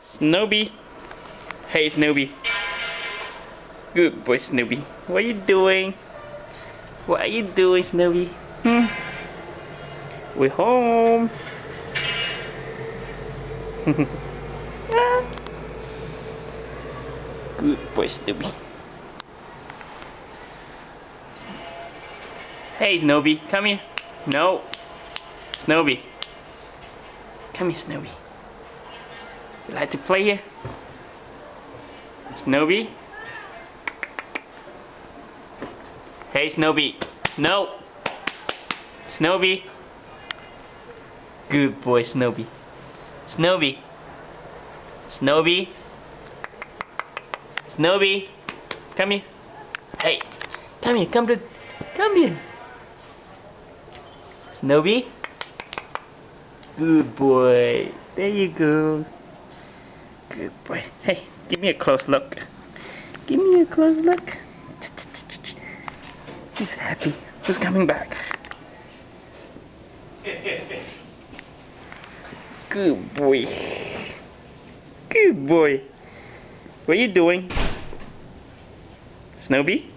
Snowby. Hey, Snowby. Good boy, Snowby. What are you doing? What are you doing, Snowby? We're home. Good boy, Snowby. Hey, Snowby, come here. No. Snowby. Come here, Snowby. You like to play here? Snowby? Hey, Snowby. No. Snowby. Good boy, Snowby. Snowby. Snowby. Snowby. Come here. Hey. Come here. Come here. Snowby. Good boy. There you go. Good boy. Hey, give me a close look. Give me a close look. He's happy. Who's coming back? Good boy. Good boy. What are you doing? Snowby?